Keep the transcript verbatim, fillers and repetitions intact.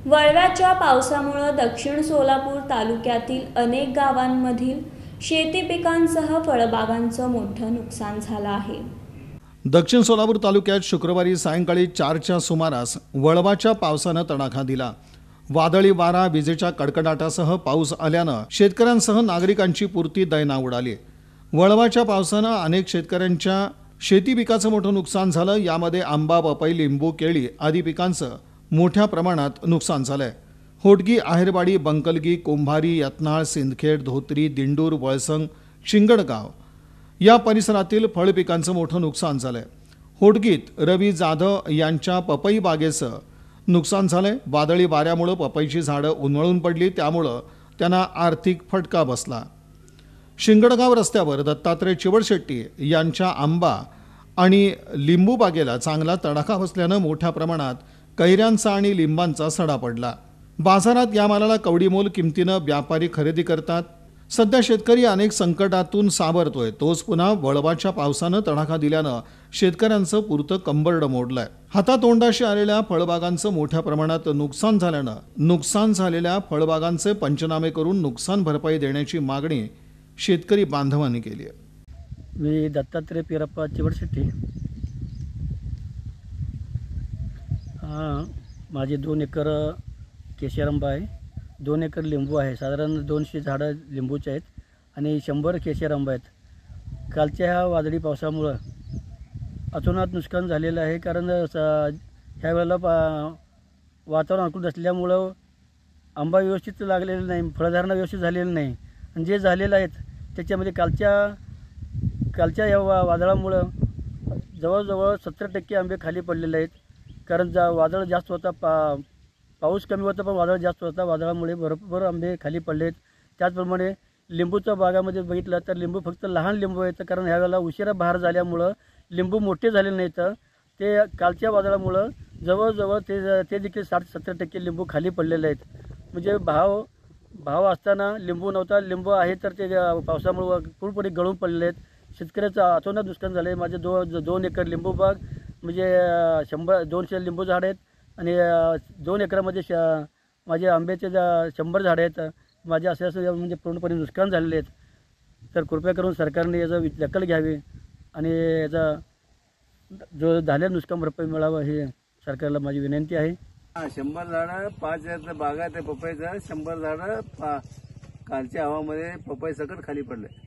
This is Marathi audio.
वळव्याच्या पावसामुळे दक्षिण सोलापूर तालुक्यातील अनेक गावांमधील शेती पिकांसह फळबागांचं मोठं नुकसान झालं आहे। दक्षिण सोलापूर तालुक्यात शुक्रवारी सायंकाळी चारच्या सुमारास वळवाच्या पावसानं तडाखा दिला। वादळी वारा, विजेच्या कडकडाटासह पाऊस आल्यानं शेतकऱ्यांसह नागरिकांची पुरती दैना उडाली। वळवाच्या पावसानं अनेक शेतकऱ्यांच्या शेती पिकाचं मोठं नुकसान झालं। यामध्ये आंबा, पपई, लिंबू, केळी आदी पिकांचं मोठ्या प्रमाणात नुकसान झालंय। होटगी, आहेरवाडी, बंकलगी, कुंभारी, यत्नाळ, सिंदखेड, धोत्री, दिंडूर, वळसंग, शिंगडगाव या परिसरातील फळ पिकांचं मोठं नुकसान झालंय। होटगीत रवी जाधव यांच्या पपई बागेचं नुकसान झालंय। वादळी वाऱ्यामुळे पपईची झाडं उन्मळून पडली, त्यामुळं त्यांना आर्थिक फटका बसला। शिंगडगाव रस्त्यावर दत्तात्रय चिवडशेट्टी यांच्या आंबा आणि लिंबू बागेला चांगला तडाखा बसल्यानं मोठ्या प्रमाणात कैऱ्यांचा आणि लिंबांचा सडा पडला। बाजारात या मालाला कवडीमोल किमतीनं व्यापारी खरेदी करतात। सध्या शेतकरी अनेक संकटातून सावरतोय, तोच पुन्हा वळवाच्या पावसानं तडाखा दिल्यानं शेतकऱ्यांचं पुरतं कंबरडं मोडलंय। हातातोंडाशी आलेल्या फळबागांचं मोठ्या प्रमाणात नुकसान झाल्यानं नुकसान झालेल्या फळबागांचे पंचनामे करून नुकसान भरपाई देण्याची मागणी शेतकरी बांधवांनी केली आहे। मी दत्तात्रय पिरप्पा चिवडशेट्टी, हां माझे दोन एकर केशरंबा आहे, दोन एकर लिंबू आहे, साधारण दोनशे झाडं लिंबूचे आहेत आणि शंभर केशरंबा आहेत। कालच्या ह्या वादळी पावसामुळं अतोनात नुकसान झालेलं आहे, कारण ह्या वेळेला पा वातावरण अनुकूल असल्यामुळं आंबा व्यवस्थित लागलेला नाही, फळधारणा व्यवस्थित झालेली नाही आणि जे झालेलं आहेत त्याच्यामध्ये कालच्या कालच्या या वा वादळामुळं जवळजवळ सत्तर टक्के आंबे खाली पडलेले आहेत। कारण जा वादळ जास्त होता, पा पाऊस कमी होता पण वादळ जास्त होता, वादळामुळे भरपूर आंबे खाली पडलेत। त्याचप्रमाणे लिंबूच्या बागामध्ये बघितलं तर लिंबू फक्त लहान लिंबू आहेत, कारण ह्यावेळेला उशिरा बहार झाल्यामुळं लिंबू मोठे झाले नाहीत। ते कालच्या वादळामुळं जवळजवळ ते ते देखील साठ सत्तर टक्के लिंबू खाली पडलेले आहेत। म्हणजे भाव भाव असताना लिंबू नव्हता, लिंबू आहे तर ते पावसामुळे पूर्णपणे गळून पडलेले आहेत। शेतकऱ्याचं अतोनात नुकसान झालं आहे। माझे दो दोन एकर लिंबू बाग म्हणजे शंभर दोनशे लिंबू झाड आहेत आणि दोन एकरामध्ये श माझे आंब्याचे शंभर झाडं आहेत। माझे असे असं म्हणजे पूर्णपणे नुकसान झालेले आहेत। तर कृपया करून सरकारने याचं दखल घ्यावी आणि याचा जो झालेलं नुकसान भरपाई मिळावं हे सरकारला माझी विनंती आहे। शंभर झाडं, पाच आहेत बागा ते पपईचं, शंभर झाडं पा कालच्या हवामध्ये पपई सकट खाली पडले।